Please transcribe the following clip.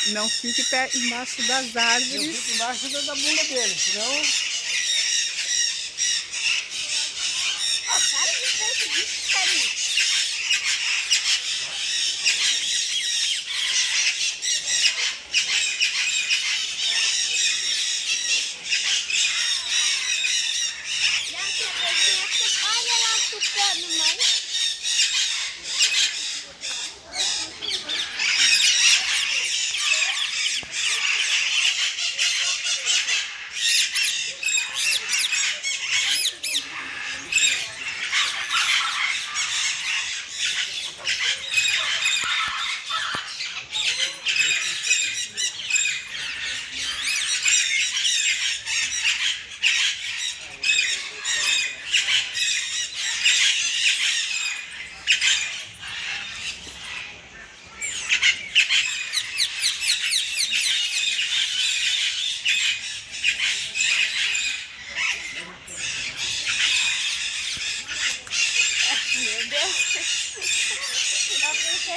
Não fique embaixo das Eu árvores. fico embaixo da bunda dele, senão... Ó, para de perto disso, carinho. Olha lá tucano, mãe. Meu Deus.